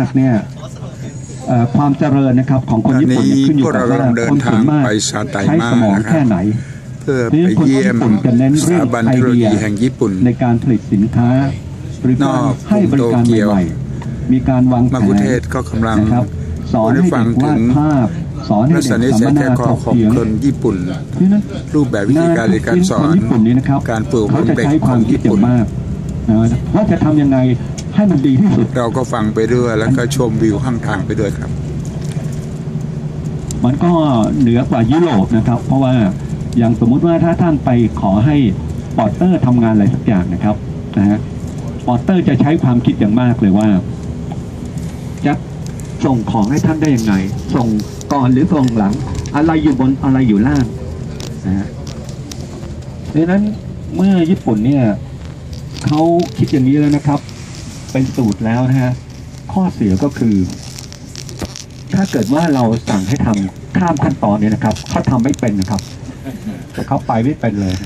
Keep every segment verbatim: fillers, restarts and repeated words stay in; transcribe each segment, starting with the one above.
ากเนี่ยความเจริญนะครับของคนญี่ปุ่นขึ้นอยู่กับว่าคนส่วนมากใช้สมองแค่ไหนเพื่อไปเยี่ยมสถาบันเทคโนโลยีแห่งญี่ปุ่นในการผลิตสินค้าหรือการให้บริการใหม่ๆมีการวางแผนนะครับสอนให้เด็กวาดภาพสอนให้เด็กสัมมนาถกเถียงคนญี่ปุ่นรูปแบบวิธีการในการสอนญี่ปุ่นนี้นะครับการปลูกเขาจะใช้ความคิดอย่างมากว่าจะทำยังไงให้มันดีที่สุดเราก็ฟังไปด้วยแล้วก็ชมวิวข้างทางไปด้วยครับมันก็เหนือกว่ายุโรปนะครับเพราะว่าอย่างสมมุติว่าถ้าท่านไปขอให้ปอร์เตอร์ทำงานอะไรสักอย่างนะครับนะฮะปอร์เตอร์จะใช้ความคิดอย่างมากเลยว่าจะส่งของให้ท่านได้ยังไงส่งก่อนหรือส่งหลังอะไรอยู่บนอะไรอยู่ล่างนะฮะดังนั้นเมื่อญี่ปุ่นเนี่ยเขาคิดอย่างนี้แล้วนะครับเป็นสูตรแล้วนะฮะข้อเสียก็คือถ้าเกิดว่าเราสั่งให้ทำข้ามขั้นตอนนี้นะครับเขาทำไม่เป็นนะครับแต่เขาไปไม่เป็นเลย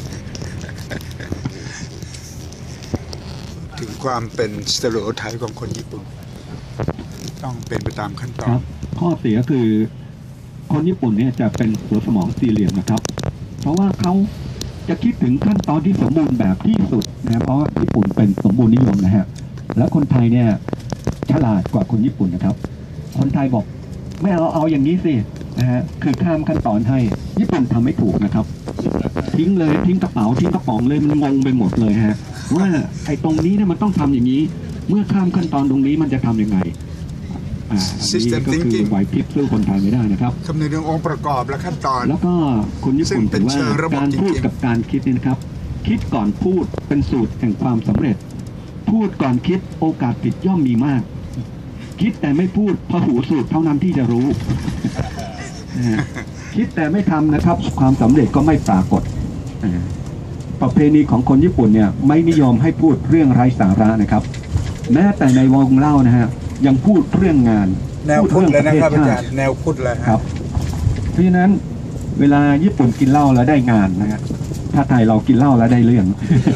ถึงความเป็นสเตอริโอไทป์ของคนญี่ปุ่นต้องเป็นไปตามขั้นตอนข้อเสียคือคนญี่ปุ่นเนี่ยจะเป็นหัวสมองสี่เหลี่ยมนะครับเพราะว่าเขาจะคิดถึงขั้นตอนที่สมบูรณ์แบบที่สุดนะเพราะญี่ปุ่นเป็นสมบูรณ์นิยมนะฮะแล้วคนไทยเนี่ยฉลาดกว่าคนญี่ปุ่นนะครับคนไทยบอกไม่เอาเอาอย่างนี้สินะฮะคือข้ามขั้นตอนให้ญี่ปุ่นทำไม่ถูกนะครับทิ้งเลยทิ้งกระเป๋าทิ้งกระป๋องเลยมันงงไปหมดเลยฮะว่าไอ้ตรงนี้เนี่ยมันต้องทำอย่างนี้เมื่อข้ามขั้นตอนตรงนี้มันจะทำยังไงอ่านี่ก็คือไหวพริบสู้คนไทยไม่ได้นะครับคำนึงเรื่ององค์ประกอบและขั้นตอนแล้วก็คนญี่ปุ่นถือว่าการพูดกับการคิดนี่นะครับคิดก่อนพูดเป็นสูตรแห่งความสำเร็จพูดก่อนคิดโอกาสผิดย่อมมีมากคิดแต่ไม่พูดพหูสูตรเท่านั้นที่จะรู้คิดแต่ไม่ทำนะครับความสำเร็จก็ไม่ปรากฏประเพณีของคนญี่ปุ่นเนี่ยไม่นิยมให้พูดเรื่องไร้สาระนะครับแม้แต่ในวงเล่านะฮะยังพูดเรื่องงานแนวพูดเลยนะครับอาจารย์แนวพูดเลยครับเพราะฉะนั้นเวลาญี่ปุ่นกินเหล้าแล้วได้งานนะฮะถ้าไทยเรากินเหล้าแล้วได้เรื่อง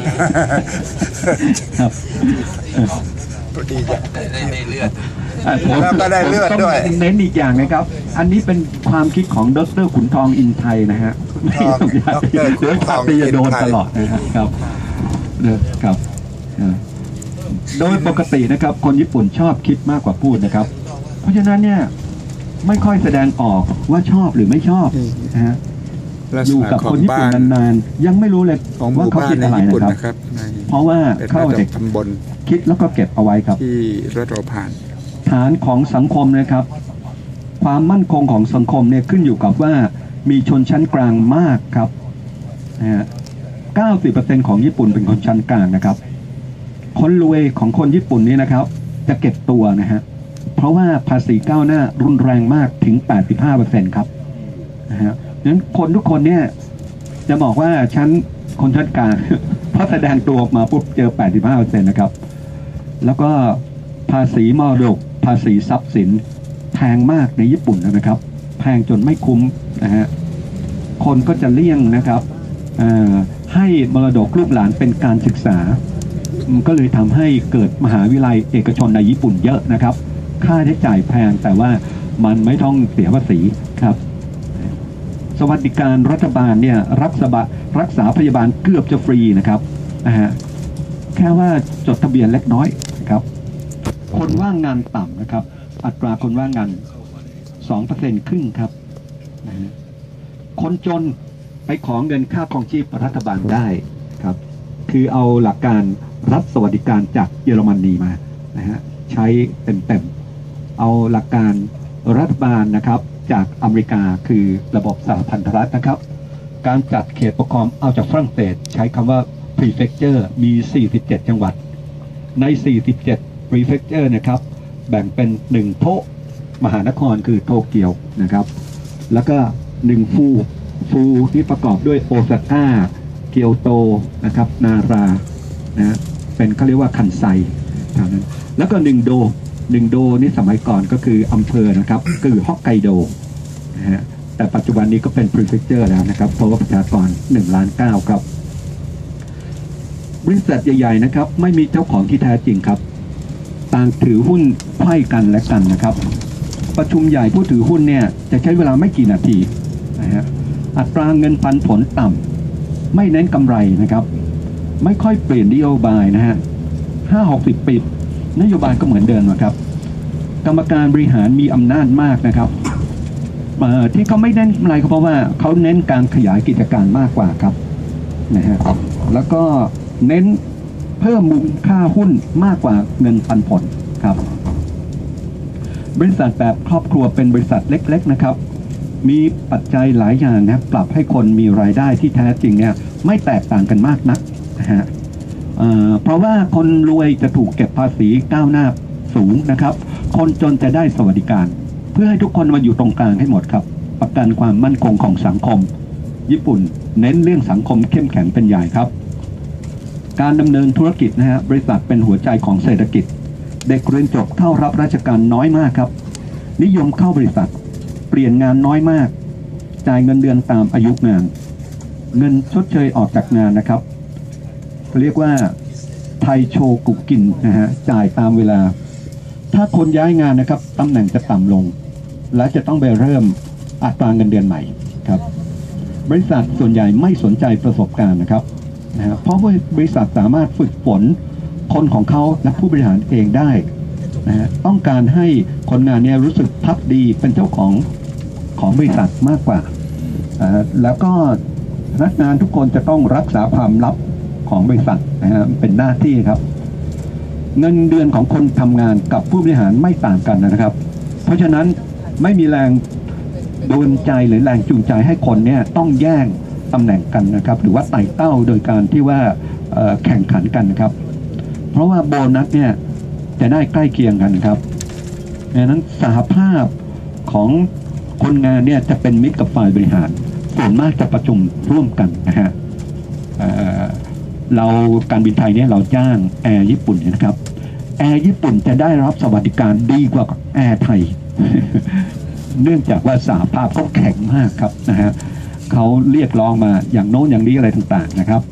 ครับดีจังได้เลือดแล้วก็ได้เลือดด้วยเน้นอีกอย่างนะครับอันนี้เป็นความคิดของดร.ขุนทองอินไทยนะฮะดร.ขุนทองอินไทยโดนตลอดนะครับครับโดยปกตินะครับคนญี่ปุ่นชอบคิดมากกว่าพูดนะครับเพราะฉะนั้นเนี่ยไม่ค่อยแสดงออกว่าชอบหรือไม่ชอบนะฮะอยู่กับคนญี่ปุ่นนานๆยังไม่รู้เลยว่าเขาคิดอะไรนะครับเพราะว่าเข้าเด็กคิดแล้วก็เก็บเอาไว้ครับที่รถเราผ่านฐานของสังคมนะครับความมั่นคงของสังคมเนี่ยขึ้นอยู่กับว่ามีชนชั้นกลางมากครับนะฮะ เก้าสิบเปอร์เซ็นต์ ของญี่ปุ่นเป็นคนชั้นกลางนะครับคนรวยของคนญี่ปุ่นนี่นะครับจะเก็บตัวนะฮะเพราะว่าภาษีก้าวหน้ารุนแรงมากถึง แปดสิบห้าเปอร์เซ็นต์ ครับนะฮะนั้นคนทุกคนเนี่ยจะบอกว่าชั้นคนชั้นกลางพอแสดงตัวออกมาปุ๊บเจอ แปดสิบห้าเปอร์เซ็นต์ นะครับแล้วก็ภาษีมรดกภาษีทรัพย์สินแพงมากในญี่ปุ่นนะครับแพงจนไม่คุ้มนะฮะคนก็จะเลี่ยงนะครับให้มรดกลูกหลานเป็นการศึกษาก็เลยทำให้เกิดมหาวิทยาลัยเอกชนในญี่ปุ่นเยอะนะครับค่าใช้จ่ายแพงแต่ว่ามันไม่ต้องเสียภาษีครับสวัสดิการรัฐบาลเนี่ยรักษารักษาพยาบาลเกือบจะฟรีนะครับนะฮะแค่ว่าจดทะเบียนเล็กน้อยนะครับคนว่างงานต่ำนะครับอัตราคนว่างงาน สองเปอร์เซ็นต์ ครึ่งครับนะฮะคนจนไปขอเงินค่าครองชีพรัฐบาลได้ครับคือเอาหลักการรัฐสวัสดิการจากเยอรมนีมานะฮะใช้เต็มๆเอาหลักการรัฐบาลนะครับจากอเมริกาคือระบบสหพันธรัฐนะครับการจัดเขตปกครองเอาจากฝรั่งเศสใช้คำว่า prefecture มี สี่สิบเจ็ด จังหวัดใน สี่สิบเจ็ด prefecture นะครับแบ่งเป็นหนึ่งโทมหานครคือโตเกียวนะครับแล้วก็หนึ่งฟูฟูที่ประกอบด้วยโอซาก้าเกียวโตนะครับนารานะเป็นเขาเรียกว่าคันไซเท่านั้นแล้วก็หนึ่งโดหนึ่งโดนี่สมัยก่อนก็คืออำเภอนะครับคือฮอกไกโดนะฮะแต่ปัจจุบันนี้ก็เป็น prefecture แล้วนะครับเพราะว่าประชากรหนึ่งล้านเก้าครับบริษัทใหญ่ๆนะครับไม่มีเจ้าของที่แท้จริงครับต่างถือหุ้นไขว้กันและกันนะครับประชุมใหญ่ผู้ถือหุ้นเนี่ยจะใช้เวลาไม่กี่นาทีนะฮะอัตราเงินปันผลต่ำไม่เน้นกำไรนะครับไม่ค่อยเปลี่ยนนโยบายนะฮะห้าหกสิบปีนโยบายก็เหมือนเดิมนะครับกรรมการบริหารมีอำนาจมากนะครับที่เขาไม่เน้นกำไรก็เพราะว่าเขาเน้นการขยายกิจการมากกว่าครับนะฮะแล้วก็เน้นเพิ่มมูลค่าหุ้นมากกว่าเงินปันผลครับบริษัทแบบครอบครัวเป็นบริษัทเล็กๆนะครับมีปัจจัยหลายอย่างนะปรับให้คนมีรายได้ที่แท้จริงเนี่ยไม่แตกต่างกันมากนักนะฮะ เ, เพราะว่าคนรวยจะถูกเก็บภาษีก้าวหน้าสูงนะครับคนจนจะได้สวัสดิการเพื่อให้ทุกคนมาอยู่ตรงกลางให้หมดครับประกันความมั่นคงของสังคมญี่ปุ่นเน้นเรื่องสังคมเข้มแข็งเป็นใหญ่ครับการดำเนินธุรกิจนะฮะบริษัทเป็นหัวใจของเศรษฐกิจเด็กเรียนจบเข้ารับราชการน้อยมากครับนิยมเข้าบริษัทเปลี่ยนงานน้อยมากจ่ายเงินเดือนตามอายุงานเงินชดเชยออกจากงานนะครับเรียกว่าไทโชกุกินนะฮะจ่ายตามเวลาถ้าคนย้ายงานนะครับตำแหน่งจะต่ำลงและจะต้องไปเริ่มอัตราเงินเดือนใหม่ครับบริษัทส่วนใหญ่ไม่สนใจประสบการณ์นะครับนะฮะเพราะว่าบริษัทสามารถฝึกฝนคนของเขาและผู้บริหารเองได้นะฮะต้องการให้คนงานเนี่ยรู้สึกพักดีเป็นเจ้าของของบริษัทมากกว่าแล้วก็พนักงานทุกคนจะต้องรักษาความลับของบริษัทนะฮะเป็นหน้าที่ครับเงินเดือนของคนทำงานกับผู้บริหารไม่ต่างกันนะครับเพราะฉะนั้นไม่มีแรงดลใจหรือแรงจูงใจให้คนเนี่ยต้องแย่งตำแหน่งกันนะครับหรือว่าไต่เต้าโดยการที่ว่าแข่งขันกันนะครับเพราะว่าโบนัสเนี่ยจะได้ใกล้เคียงกันครับดังนั้นสหภาพของคนงานเนี่ยจะเป็นมิตรกับฝ่ายบริหารส่วนมากจะประชุมร่วมกันนะฮะเราการบินไทยเนี่ยเราจ้างแอร์ญี่ปุ่นนะครับแอร์ญี่ปุ่นจะได้รับสวัสดิการดีกว่าแอร์ไทย เนื่องจากว่าสหภาพเขาแข็งมากครับนะฮะเขาเรียกร้องมาอย่างโน้นอย่างนี้อะไรต่างๆนะครับ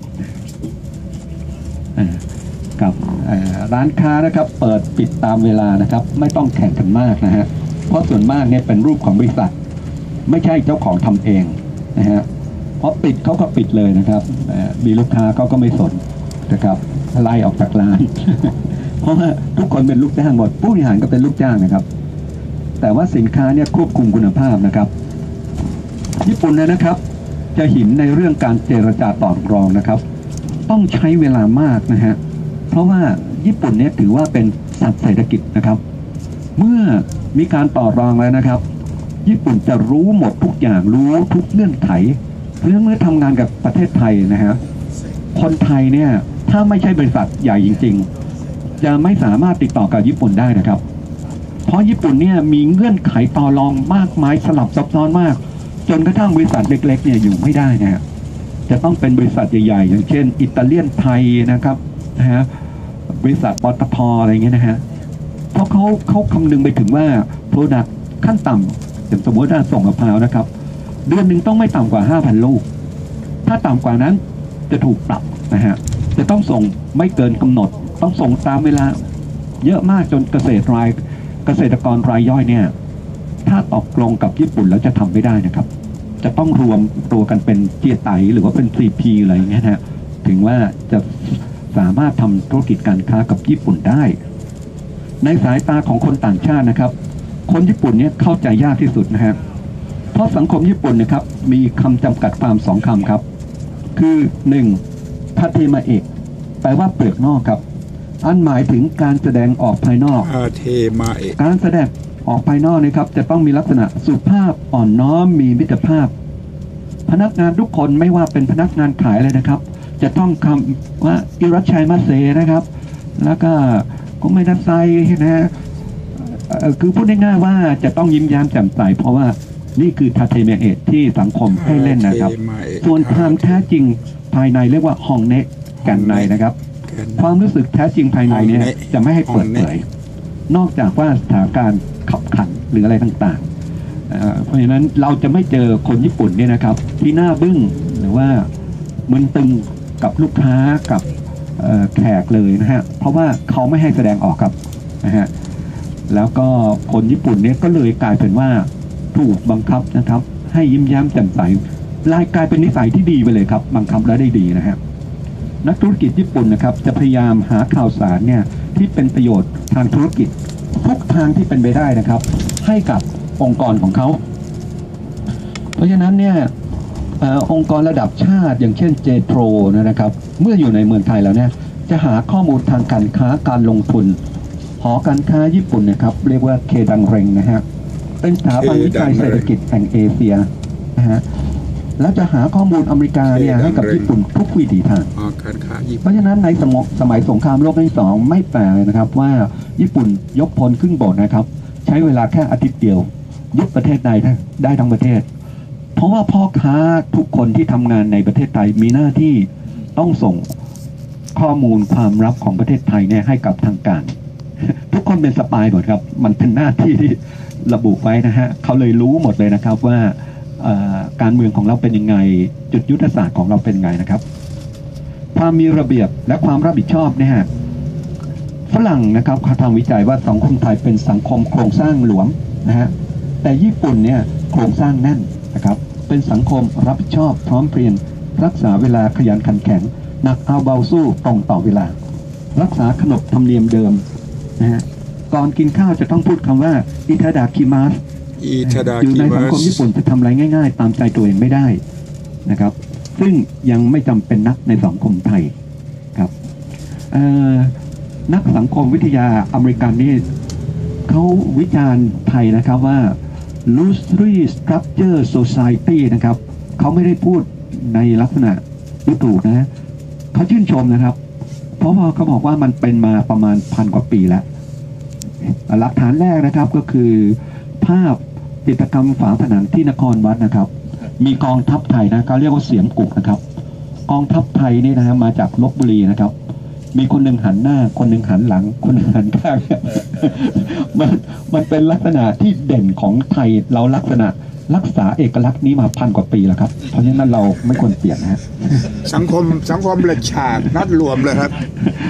กับร้านค้านะครับเปิดปิดตามเวลานะครับไม่ต้องแข่งกันมากนะฮะเพราะส่วนมากเนี่ยเป็นรูปของบริษัทไม่ใช่เจ้าของทำเองนะฮะเพราะปิดเขาก็ปิดเลยนะครับมีลูกค้าเขาก็ไม่สนนะครับไล่ออกจากร้าน เพราะว่าทุกคนเป็นลูกจ้างหมดผู้บริหารก็เป็นลูกจ้างนะครับแต่ว่าสินค้าเนี่ยควบคุมคุณภาพนะครับญี่ปุ่นนะครับจะหินในเรื่องการเจรจาต่อรองนะครับต้องใช้เวลามากนะฮะเพราะว่าญี่ปุ่นเนี่ยถือว่าเป็นสัตว์เศรษฐกิจนะครับเมื่อมีการต่อรองแล้วนะครับญี่ปุ่นจะรู้หมดทุกอย่างรู้ทุกเงื่อนไขเรื่องเมื่อทำงานกับประเทศไทยนะฮะคนไทยเนี่ยถ้าไม่ใช่บริษัทใหญ่จริงๆจะไม่สามารถติดต่อกับญี่ปุ่นได้นะครับเพราะญี่ปุ่นเนี่ยมีเงื่อนไขต่อรองมากมายสลับซับซ้อนมากจนกระทั่งบริษัทเล็กๆเนี่ยอยู่ไม่ได้นะฮะจะต้องเป็นบริษัทใหญ่ๆอย่างเช่นอิตาเลียนไทยนะครับนะฮะบริษัทปตท.อะไรเงี้ยนะฮะเพราะเขาเขาคำนึงไปถึงว่าโปรดักต์ขั้นต่ำอย่างสมมติว่าส่งมะพร้าวนะครับเดือนหนึ่งต้องไม่ต่ำกว่า ห้าพัน ลูกถ้าต่ำกว่านั้นจะถูกปรับนะฮะจะต้องส่งไม่เกินกำหนดต้องส่งตามเวลาเยอะมากจนเกษตรรายเกษตรกรรายย่อยเนี่ยถ้าตกลงกับญี่ปุ่นแล้วจะทำไม่ได้นะครับจะต้องรวมตัวกันเป็นเจียไตหรือว่าเป็น ซี พี อะไรอย่างเงี้ยนะถึงว่าจะสามารถทำธุรกิจการค้ากับญี่ปุ่นได้ในสายตาของคนต่างชาตินะครับคนญี่ปุ่นเนี่ยเข้าใจยากที่สุดนะฮะเพราะสังคมญี่ปุ่นนะครับมีคำจำกัดความสองคำครับคือหนึ่งทาเทมาเอะแปลว่าเปลือกนอกครับอันหมายถึงการแสดงออกภายนอกทาเทมาเอะการแสดงออกภายนอกนะครับจะต้องมีลักษณะสุภาพอ่อนน้อมมีมิตรภาพพนักงานทุกคนไม่ว่าเป็นพนักงานขายเลยนะครับจะต้องคำว่าอิรัชชัยมาเซนะครับแล้วก็ก็ไม่นัดไซนะคือพูดง่ายๆว่าจะต้องยิ้มแย้มแจ่มใสเพราะว่านี่คือทาเทเมเอะที่สังคมให้เล่นนะครับส่วนความแท้จริงภายในเรียกว่าฮองเนะแก่นในนะครับความรู้สึกแท้จริงภายในเนี่ยจะไม่ให้เปิดเผยนอกจากว่าสถานการณ์ขับขันหรืออะไรต่างๆเพราะฉะนั้นเราจะไม่เจอคนญี่ปุ่นเนี่ยนะครับที่หน้าบึ้งหรือว่ามึนตึงกับลูกค้ากับแขกเลยนะฮะเพราะว่าเขาไม่ให้แสดงออกครับนะฮะแล้วก็คนญี่ปุ่นเนี่ยก็เลยกลายเป็นว่าถูกบังคับนะครับให้ยิ้มแย้มแจ่มใสลายกลายเป็นนิสัยที่ดีไปเลยครับบังคับแล้วได้ดีนะฮะนักธุรกิจญี่ปุ่นนะครับจะพยายามหาข่าวสารเนี่ยที่เป็นประโยชน์ทางธุรกิจทุกทางที่เป็นไปได้นะครับให้กับองค์กรของเขาเพราะฉะนั้นเนี่ยอองค์กรระดับชาติอย่างเช่นเจโทรนะครับเมื่ออยู่ในเมืองไทยแล้วเนี่ยจะหาข้อมูลทางการค้าการลงทุนหอการค้าญี่ปุ่นนะครับเรียกว่าเคดังเร็งนะฮะเป็นสถาบันวิจัยเศรษฐกิจแห่งเอเชียนะฮะแล้วจะหาข้อมูลอเมริกาเนี่ยให้กับญี่ปุ่นทุกวิถีทางเพราะฉะนั้นในสมสมัยสงครามโลกครั้งที่สองไม่แปลกเลยนะครับว่าญี่ปุ่นยกพลขึ้นบกนะครับใช้เวลาแค่อาทิตย์เดียวยึดประเทศใดได้ทั้งประเทศเพราะว่าพ่อค้าทุกคนที่ทำงานในประเทศไทยมีหน้าที่ต้องส่งข้อมูลความลับของประเทศไทยเนี่ยให้กับทางการทุกคนเป็นสปายหมดครับมันเป็นหน้าที่ที่ระบุไว้นะฮะเขาเลยรู้หมดเลยนะครับว่าการเมืองของเราเป็นยังไงจุดยุทธศาสตร์ของเราเป็นยังไงนะครับความมีระเบียบและความรับผิดชอบเนี่ยฝรั่งนะครับเขาทำวิจัยว่าสังคมไทยเป็นสังคมโครงสร้างหลวมนะฮะแต่ญี่ปุ่นเนี่ยโครงสร้างแน่นนะครับเป็นสังคมรับผิดชอบพร้อมเพรียงรักษาเวลาขยันขันแข็งหนักเอาเบาสู้ตรงต่อเวลารักษาขนบธรรมเนียมเดิมนะฮะก่อนกินข้าวจะต้องพูดคำว่าอิทาดาคิมัสอยู่ในสังคมญี่ปุ่นจะทำอะไรง่ายๆตามใจตัวเองไม่ได้นะครับซึ่งยังไม่จำเป็นนักในสังคมไทยครับนักสังคมวิทยาอเมริกันนี่เขาวิจารณ์ไทยนะครับว่า loosely structure society นะครับเขาไม่ได้พูดในลักษณะดูถูกนะเขาชื่นชมนะครับเพราะว่าเขาบอกว่ามันเป็นมาประมาณพันกว่าปีแล้วหลักฐานแรกนะครับก็คือภาพจิตรกรรมฝาผนังที่นครวัดนะครับมีกองทัพไทยนะเขาเรียกว่าเสียงกุกนะครับกองทัพไทยนี่นะฮะมาจากลพบุรีนะครับมีคนหนึ่งหันหน้าคนหนึ่งหันหลังคนหนึ่งหันข้างมันมันเป็นลักษณะที่เด่นของไทยเราลักษณะรักษาเอกลักษณ์นี้มาพันกว่าปีแล้วครับเพราะฉะนั้นเราไม่ควรเปลี่ยนนะฮะสังคมสังคมเหล็กฉากนัดรวมเลยครับ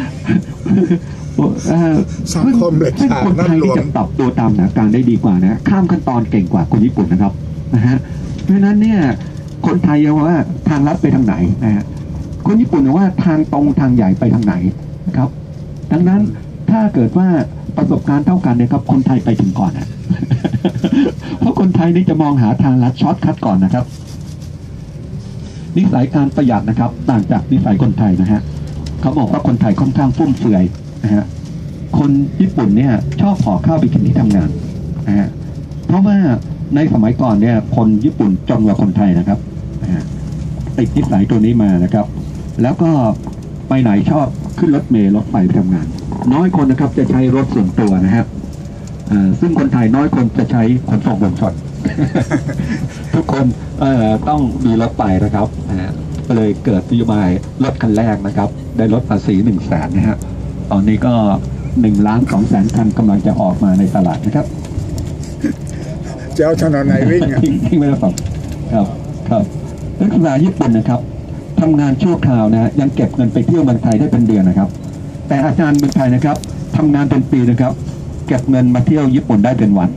สังคมเหล็กฉากนัดรวมจะปรับตัวตามสถานการณ์ได้ดีกว่านะข้ามขั้นตอนเก่งกว่าคนญี่ปุ่นนะครับนะฮะเพราะฉะนั้นเนี่ยคนไทยว่าทางลัดไปทางไหนนะฮะคนญี่ปุ่นว่าทางตรงทางใหญ่ไปทางไหนนะครับดังนั้นถ้าเกิดว่าประสบการณ์เท่ากันเนี่ยครับคนไทยไปถึงก่อนนะเพราะคนไทยนี่จะมองหาทางลัดช็อตคัทก่อนนะครับนิสัยการประหยัดนะครับต่างจากนิสัยคนไทยนะฮะเขาบอกว่าคนไทยค่อนข้างฟุ่มเฟือยนะฮะคนญี่ปุ่นเนี่ยชอบขอข้าวไปกินที่ทำงานนะฮะเพราะว่าในสมัยก่อนเนี่ยคนญี่ปุ่นจนกว่าคนไทยนะครับนะฮะติดนิสัยตัวนี้มานะครับแล้วก็ไปไหนชอบขึ้นรถเมล์รถไฟไปทำงานน้อยคนนะครับจะใช้รถส่วนตัวนะฮะซึ่งคนไทยน้อยคนจะใช้ขนส่งมวลชน ทุกคนต้องมีรถไปนะครับก็เลยเกิดนโยบายรถคันแรกนะครับได้ลดภาษีหนึ่งแสนนะฮะตอนนี้ก็หนึ่งล้านสองแสนคันกำลังจะออกมาในตลาดนะครับเจ้าถนนไหนวิ่งอ่ะทิ้งไว้แล้วครับครับครับนักศึกษาญี่ปุ่นนะครับทำงานชั่วคราวนะยังเก็บเงินไปเที่ยวเมืองไทยได้เป็นเดือนนะครับแต่อาจารย์เมืองไทยนะครับทำงานเป็นปีนะครับเก็บเงินมาเที่ยวญี่ปุ่นได้เป็นวัน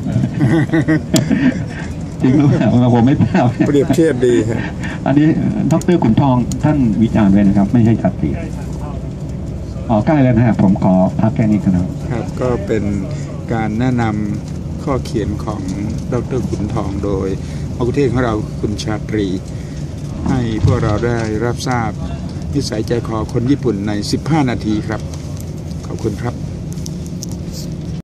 จริงหรือเปล่าผมไม่ทราบเปรียบเทียบดีอันนี้ดร.ขุนทองท่านวิจารณ์ไว้นะครับไม่ใช่จัดตีอ๋อใกล้แล้วนะฮะผมขอพักแค่นี้ครับครับก็เป็นการแนะนำข้อเขียนของดร.ขุนทองโดยมกุเทศของเราคุณชาตรีให้พวกเราได้รับทราบนิสัยใจคอคนญี่ปุ่นในสิบห้านาทีครับขอบคุณครับ